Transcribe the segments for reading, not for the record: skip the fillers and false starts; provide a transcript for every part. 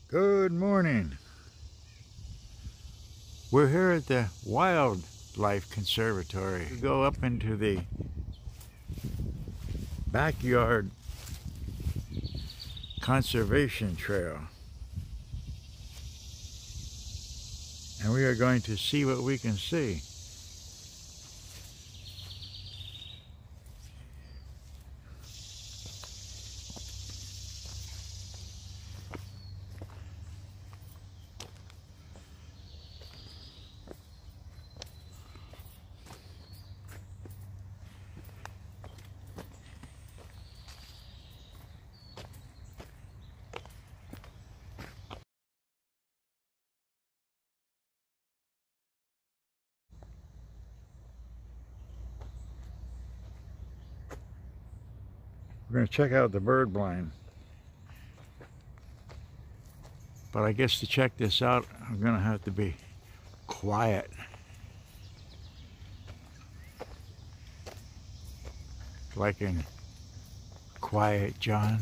Good morning. We're here at the Wildlife Conservatory. We go up into the backyard conservation trail. And we are going to see what we can see. We're going to check out the bird blind. But I guess to check this out, I'm going to have to be quiet. Like in Quiet John.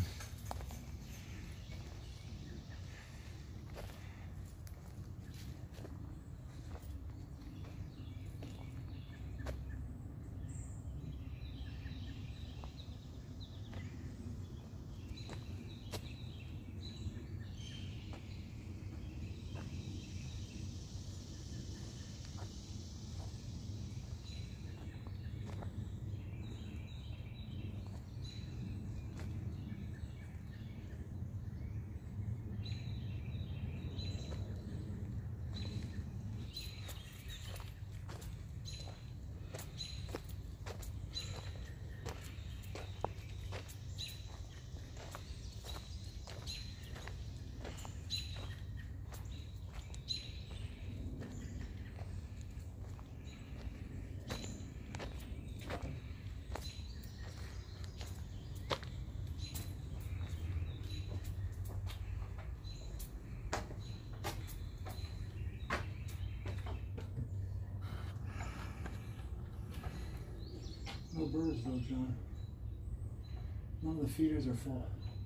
No birds though, John. None of the feeders are full.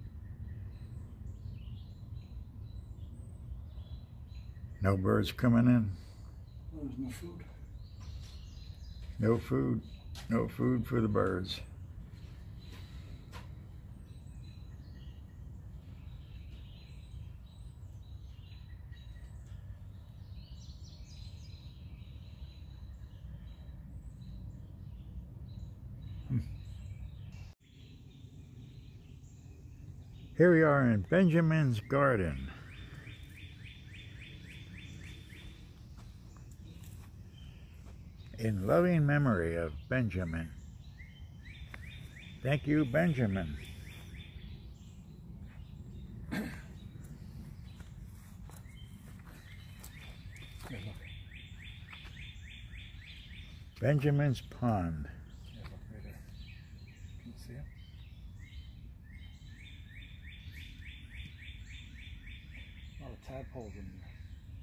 No birds coming in. Oh, there's no food. No food. No food for the birds. Here we are in Benjamin's garden. In loving memory of Benjamin. Thank you, Benjamin. Benjamin's Pond. Yeah, look right there. Can you see it? A lot of tadpoles in there.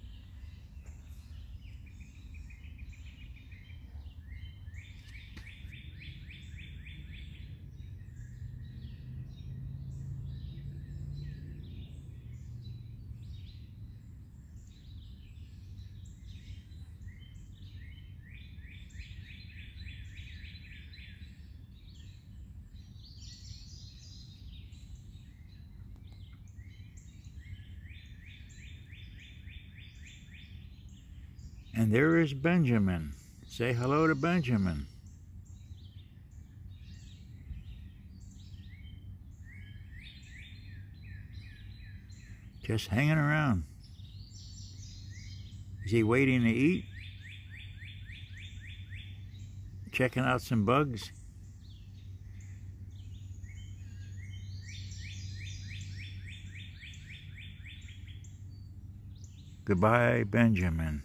And there is Benjamin. Say hello to Benjamin. Just hanging around. Is he waiting to eat? Checking out some bugs? Goodbye, Benjamin.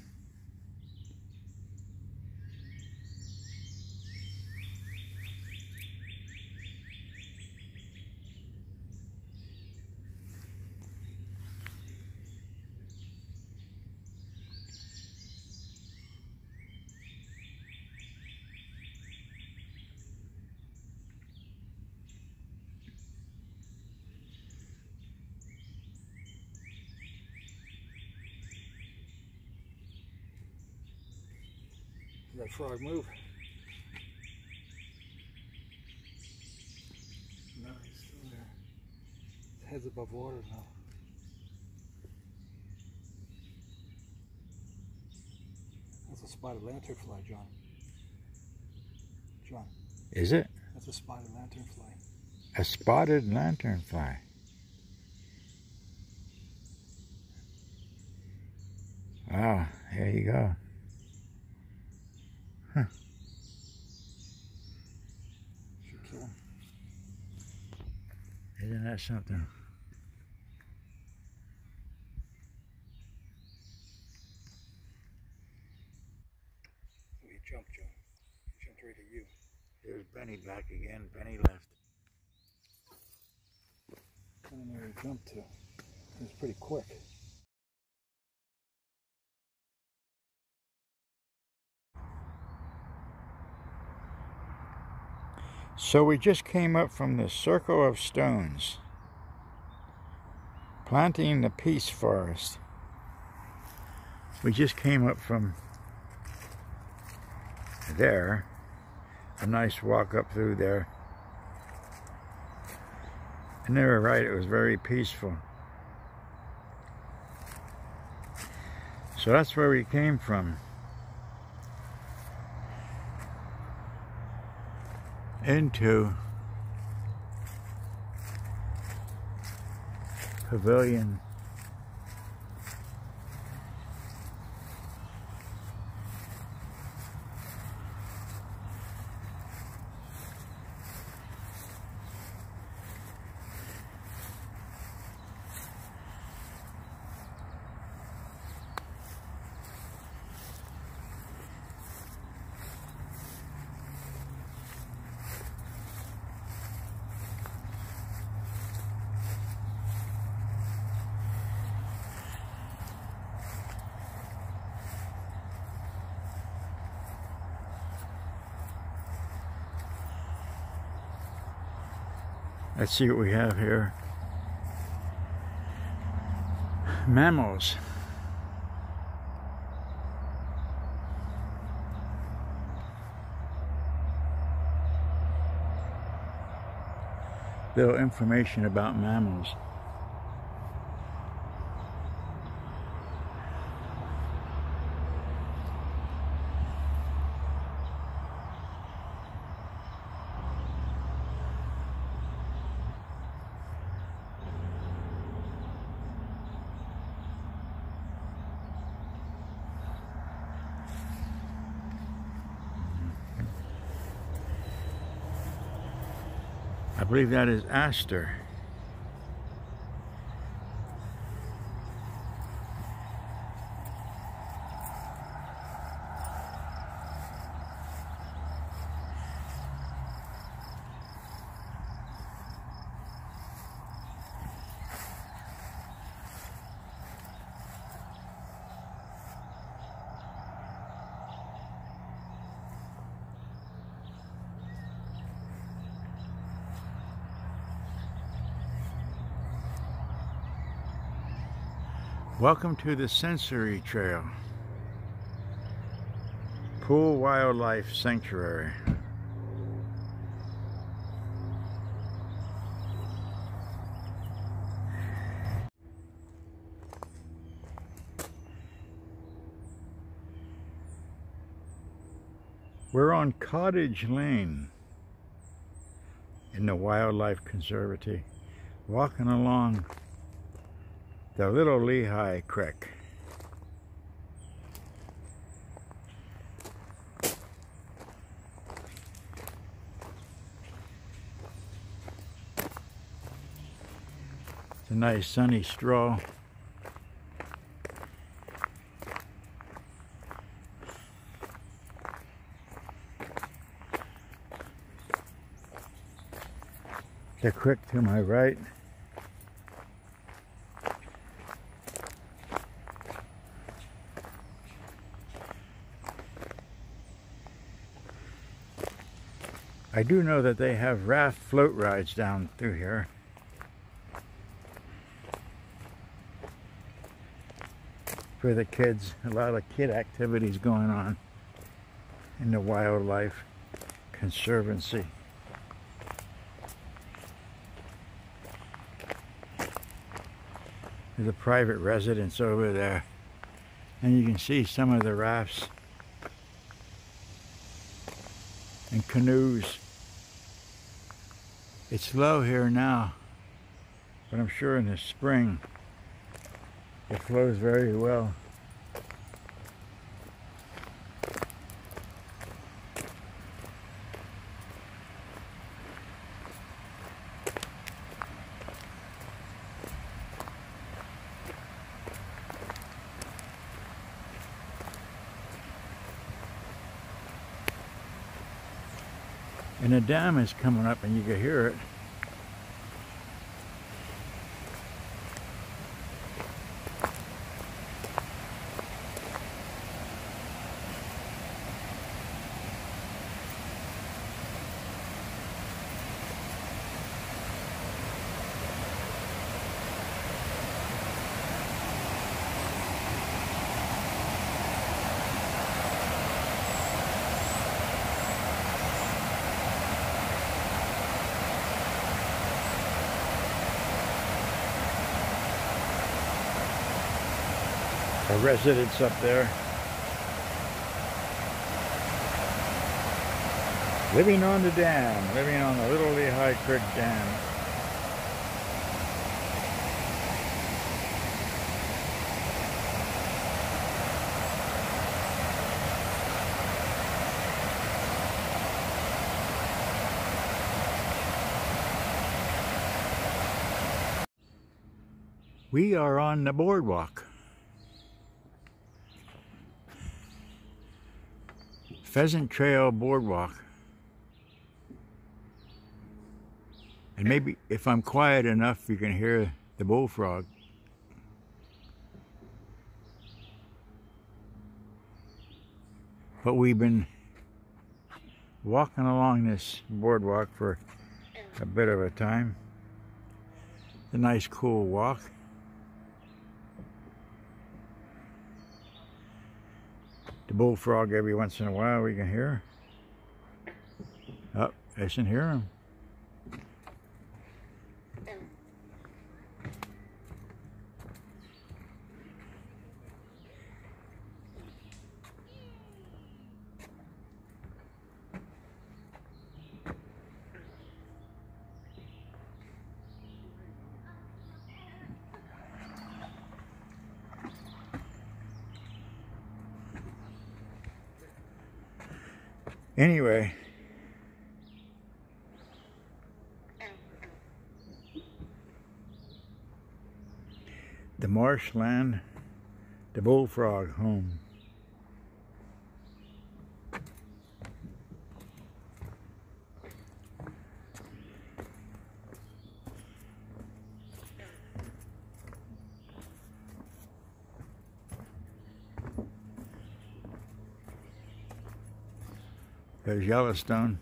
Did that frog move? No, he's still there. His head's above water now. That's a spotted lanternfly, John. John. Is it? That's a spotted lanternfly. A spotted lanternfly. Wow, there you go. Huh. Should kill him. Isn't that something? Oh, he jumped, John. He jumped right at you. There's Benny back again. Benny left. I don't know where he jumped to. It was pretty quick. So we just came up from the Circle of Stones, planting the Peace Forest. We just came up from there. A nice walk up through there. And they were right, it was very peaceful. So that's where we came from. Into Pavilion. Let's see what we have here. Mammals. Little information about mammals. I believe that is aster. Welcome to the Sensory Trail, Pool Wildlife Sanctuary. We're on Cottage Lane in the Wildlife Conservancy, walking along the Little Lehigh Creek. It's a nice sunny stroll. The creek to my right. I do know that they have raft float rides down through here. For the kids, a lot of kid activities going on. in the Wildlife Conservancy. There's a private residence over there, and you can see some of the rafts and canoes. It's low here now, but I'm sure in the spring it flows very well. And the dam is coming up and you can hear it. A residence up there. Living on the dam, living on the Little Lehigh Creek Dam. We are on the boardwalk. Pheasant Trail Boardwalk. And maybe if I'm quiet enough, you can hear the bullfrog. But we've been walking along this boardwalk for a bit of a time. It's a nice, cool walk. The bullfrog every once in a while we can hear. Oh, I can hear him. Anyway, the marshland, the bullfrog home. There's Yellowstone.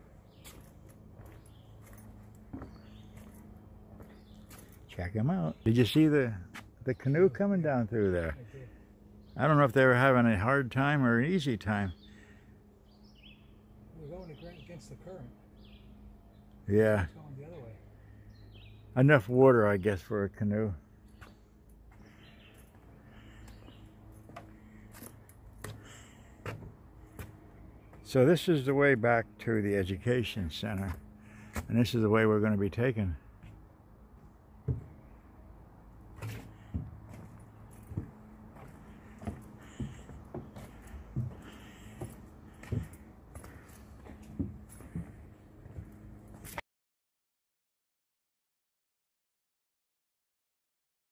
Check him out. Did you see the canoe coming down through there? I don't know if they were having a hard time or an easy time. We're going against the current. Yeah. It's going the other way. Enough water, I guess, for a canoe. So this is the way back to the education center, and this is the way we're going to be taking.